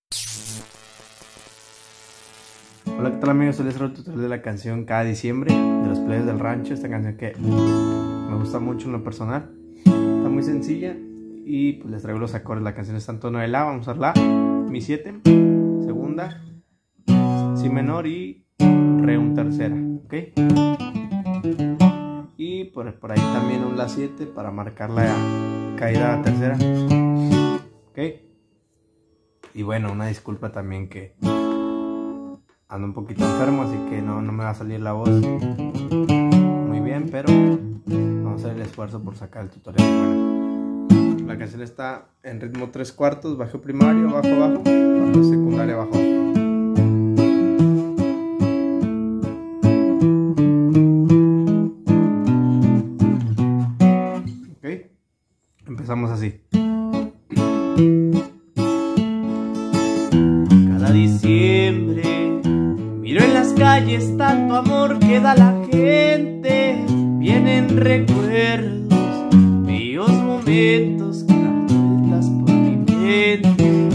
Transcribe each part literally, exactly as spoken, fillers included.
Hola, ¿qué tal amigos? Hoy les traigo el tutorial de la canción Cada Diciembre de los Plebes del Rancho. Esta canción que me gusta mucho en lo personal, está muy sencilla y pues les traigo los acordes. La canción está en tono de La, vamos a usar La, Mi siete, segunda, Si menor y Re un tercera, ¿ok? Y por, por ahí también un La siete para marcar la caída a la tercera, ¿ok? Y bueno, una disculpa también que ando un poquito enfermo, así que no, no me va a salir la voz muy bien, pero vamos a hacer el esfuerzo por sacar el tutorial. Bueno, la canción está en ritmo tres cuartos, bajo primario, bajo, bajo, bajo secundaria, bajo. Ok, empezamos así. Cada diciembre miro en las calles tanto amor que da la gente. Vienen recuerdos, bellos momentos que dan vueltas por mi mente.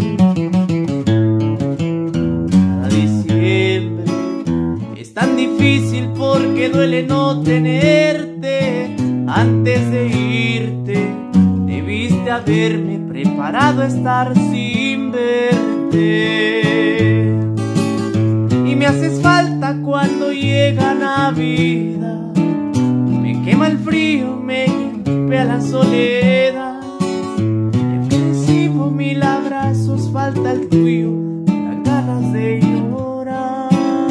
Cada diciembre es tan difícil porque duele no tenerte. Antes de irte debiste haberme preparado a estar sin verte. Y me haces falta cuando llega Navidad. Me quema el frío, me golpea la soledad. Y aunque recibo mil abrazos, falta el tuyo, me dan ganas de llorar.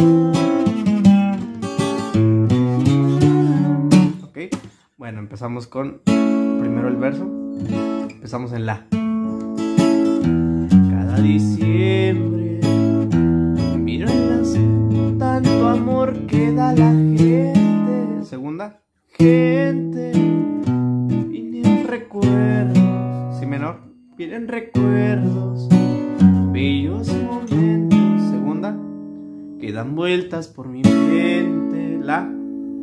Ok, bueno, empezamos con primero el verso. Empezamos en La. Cada diciembre miro en las tanto amor que da la gente. Segunda, gente, vienen recuerdos. Si menor, vienen recuerdos, bellos momentos. Segunda, que dan vueltas por mi mente. La.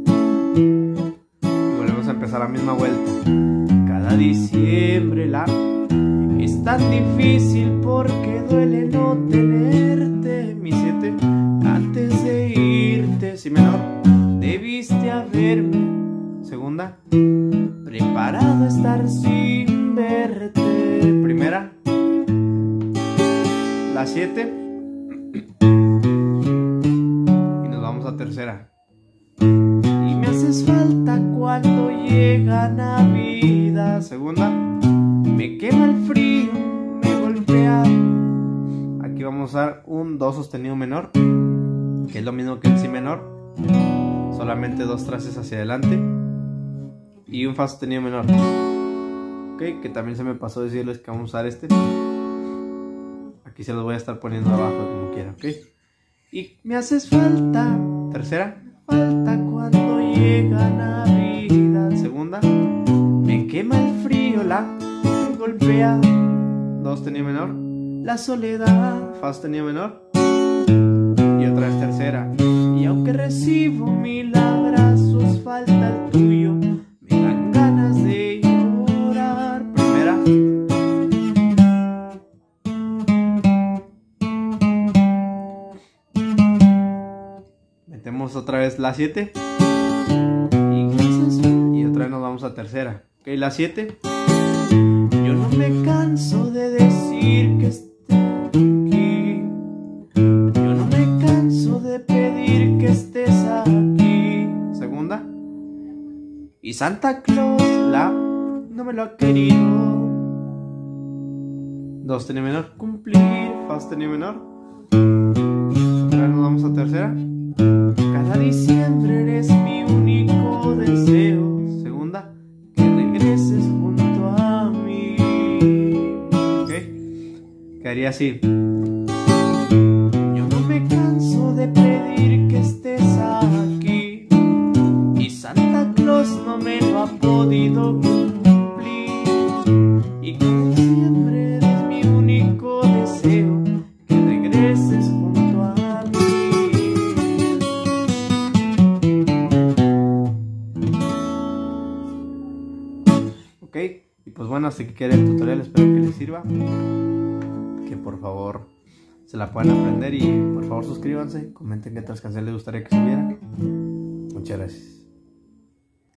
Y volvemos a empezar la misma vuelta. Cada diciembre La es tan difícil porque duele no tenerte. Mi siete, antes de irte. Si menor, debiste haberme. Segunda, preparado a estar sin verte. Primera, La siete. Y nos vamos a tercera. Y me haces falta cuando llega Navidad. Segunda, me quema el frío, me golpea. Aquí vamos a usar un Do sostenido menor, que es lo mismo que el Si menor, solamente dos trastes hacia adelante. Y un Fa sostenido menor, ok, que también se me pasó decirles que vamos a usar este. Aquí se los voy a estar poniendo abajo como quiera, ok. Y me haces falta, tercera, falta cuando llega Navidad. Segunda, me quema el frío, La, me golpea. Do sostenido menor, la soledad, Fa sostenido menor. Y otra vez tercera. Y aunque recibo mil abrazos, falta el tuyo, me dan ganas de llorar. Primera. Metemos otra vez La siete. Y, y otra vez nos vamos a tercera. Ok, La siete. Yo no me canso de decir que esté aquí. Yo no me canso de pedir que estés aquí. Segunda. Y Santa Claus, La, no me lo ha querido. Do sostenido menor, cumplir. Fa sostenido menor. Ahora nos vamos a tercera. Cada diciembre eres mi único deseo. Segunda, que regreses junto a mí. Ok, quedaría así. Yo no me canso de pedir que estés aquí. Y Santa Claus no me lo ha podido cumplir. Y cada diciembre eres mi único deseo, que regreses junto a mí. Ok, y pues bueno, así que queda el tutorial, espero que les sirva. Que por favor se la puedan aprender y por favor suscríbanse, comenten qué otras canciones les gustaría que subieran. Muchas gracias.